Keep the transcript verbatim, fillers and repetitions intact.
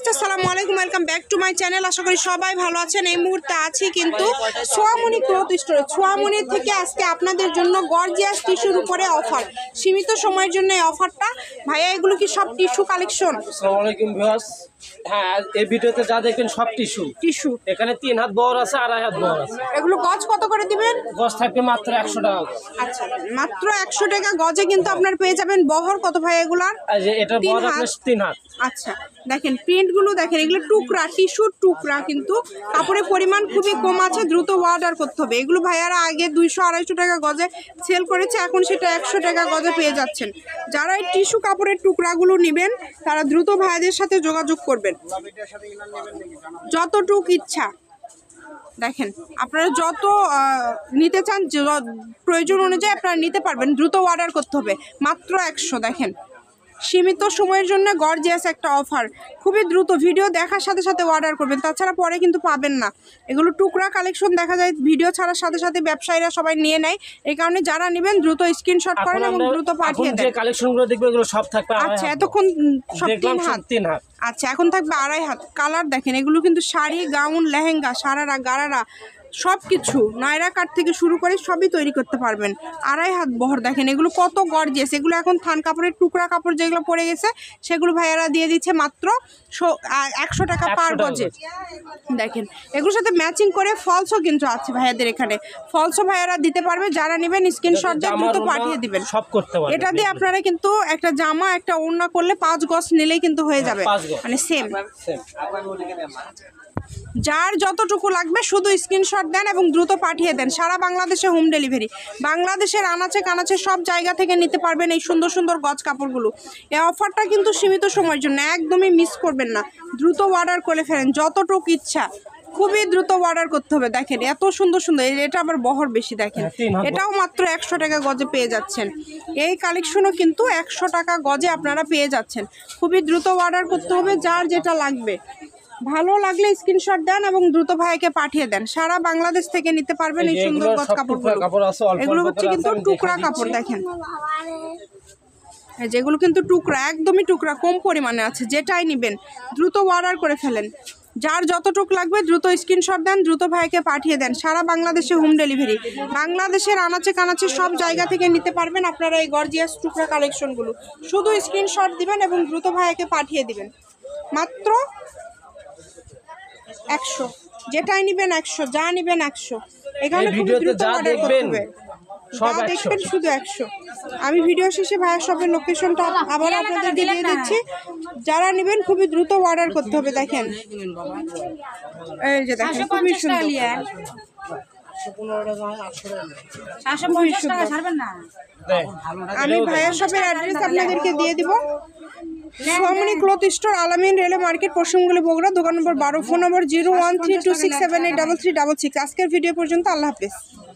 আসসালামু আলাইকুম, welcome back to my channel. আশা করি সবাই ভালো আছেন। এই মুহূর্তে আছি কিন্তু সোয়ামণি ক্লথ স্টোরে। সোয়ামণি থেকে আজকে আপনাদের জন্য গর্জিয়াস টিস্যুর উপরে অফার, সীমিত সময়ের জন্য এই অফারটা। ভাইয়া এগুলো কি সব টিস্যু কালেকশন? আসসালামু আলাইকুম ভিউয়ার্স। হ্যাঁ, এই ভিডিওতে যা দেখবেন সব টিস্যু। টিস্যু এখানে তিন হাত বহর আছে, আড়াই হাত বহর আছে। এগুলো গজ কত করে দিবেন? গজ থাকবে মাত্র একশো টাকা। আচ্ছা, মাত্র একশো টাকা গজে কিন্তু আপনার পেয়ে যাবেন। বহর কত ভাই এগুলার? এই যে এটা বহর আপনার তিন হাত। আচ্ছা, দেখেন প্রিন্টগুলো দেখেন, এগুলো টুকরা, টিস্যুর টুকরা, কিন্তু কাপড়ের পরিমাণ খুবই কম আছে, দ্রুত অর্ডার করতে হবে। এগুলো ভাইয়ারা আগে দুইশো আড়াইশো টাকা গজে সেল করেছে, এখন সেটা একশো টাকা গজে পেয়ে যাচ্ছেন। যারা এই টিস্যু কাপড়ের টুকরাগুলো নেবেন তারা দ্রুত ভাইয়াদের সাথে যোগাযোগ করবেন, যতটুক ইচ্ছা। দেখেন আপনারা যত নিতে চান, প্রয়োজন অনুযায়ী আপনারা নিতে পারবেন, দ্রুত অর্ডার করতে হবে। মাত্র একশো। দেখেন সীমিত সময়ের জন্য গর্জিয়াস একটা অফার, খুবই দ্রুত ভিডিও দেখার সাথে সাথে অর্ডার করবেন, তাছাড়া পরে কিন্তু পাবেন না। এগুলো টুকরা কালেকশন, দেখা যায় ভিডিও ছাড়ার সাথে সাথে ব্যবসায়ীরা সবাই নিয়ে নেয়। এই কারণে যারা নেবেন দ্রুত স্ক্রিনশট করেন এবং দ্রুত পাঠিয়ে দেন। যে কালেকশনগুলো দেখবে এগুলো সব থাকবে। আচ্ছা, এতক্ষণ সব তিন হাত তিন হাত আচ্ছা, এখন থাকবে আড়াই হাত। কালার দেখেন, এগুলো কিন্তু শাড়ি, গাউন, লেহেঙ্গা, সারারা, গারারা সব কিছু, নায়রা কাট থেকে শুরু করে সবই তৈরি করতে পারবেন। আড়াই হাত বহর দেখেন, এগুলো কত গর্জিয়াস। এগুলো এখন থান কাপড়ের টুকরা কাপড় যেগুলো পড়ে গেছে সেগুলো ভাইয়ারা দিয়ে দিচ্ছে মাত্র একশো টাকা পার গজে। দেখেন এগুলোর সাথে ম্যাচিং করে ফলসও কিন্তু আছে ভাইয়াদের এখানে, ফলসও ভাইয়ারা দিতে পারবে। যারা নেবেন স্ক্রিনশট দিয়ে দ্রুত পাঠিয়ে দিবেন। সব করতে পারবেন। এটা দিয়ে আপনারা কিন্তু একটা জামা, একটা ওড়না করলে পাঁচ গজ নিলেই কিন্তু হয়ে যাবে, মানে সেম। যার যতটুকু লাগবে শুধু স্ক্রিনশট দেন এবং দ্রুত পাঠিয়ে দেন। সারা বাংলাদেশে হোম ডেলিভারি, বাংলাদেশের আনাচে কানাচে সব জায়গা থেকে নিতে পারবেন এই সুন্দর সুন্দর গজ কাপড়গুলো। এই অফারটা কিন্তু সীমিত সময়ের জন্য, একদমই মিস করবেন না। দ্রুত অর্ডার করে ফেলেন, যতটুকু ইচ্ছা, খুবই দ্রুত অর্ডার করতে হবে। দেখেন এত সুন্দর সুন্দর, এটা আবার বহর বেশি। দেখেন এটাও মাত্র একশো টাকা গজে পেয়ে যাচ্ছেন। এই কালেকশনও কিন্তু একশো টাকা গজে আপনারা পেয়ে যাচ্ছেন। খুবই দ্রুত অর্ডার করতে হবে, যার যেটা লাগবে। ভালো লাগলে স্ক্রিনশট দেন এবং দ্রুত ভাইকে পাঠিয়ে দেন। সারা বাংলাদেশ থেকে নিতে পারবেন এই সুন্দর গজ কাপড়গুলো। এগুলো হচ্ছে কিন্তু টুকরা কাপড়। দেখেন যেগুলো কিন্তু টুকরা, একদমই টুকরা, কম পরিমাণে আছে। যেটাই নেবেন দ্রুত অর্ডার করে ফেলেন। যার যতটুক লাগবে দ্রুত স্ক্রিনশট দেন, দ্রুত ভাইকে পাঠিয়ে দেন। সারা বাংলাদেশে হোম ডেলিভারি, বাংলাদেশের আনাচে কানাচে সব জায়গা থেকে নিতে পারবেন আপনারা এই গর্জিয়াস টুকরা কালেকশনগুলো। শুধু স্ক্রিনশট দিবেন এবং দ্রুত ভাইকে পাঠিয়ে দিবেন। মাত্র একশো, যেটাই নিবেন একশো, যা নিবেন একশো। এখানে খুবই দ্রুত অর্ডার করতে হবে, যা দেখবেন শুধু একশো। আমি ভিডিও শেষে ভাইয়ের শপের লোকেশনটা আবার আপনাদের দিয়ে দিচ্ছি। যারা নেবেন খুবই দ্রুত অর্ডার করতে হবে। দেখেন এই যে দেখেন খুবই সুন্দর। আমি ভাইয়ের শপের অ্যাড্রেস আপনাদেরকে দিয়ে দিব। Soyamoni cloth store, Alamin railway market, পশ্চিমগুলি, বগুড়া। দোকান নম্বর বারো, phone number zero one three two six seven eight double three double six. আজকের ভিডিও পর্যন্ত, আল্লাহ হাফেজ।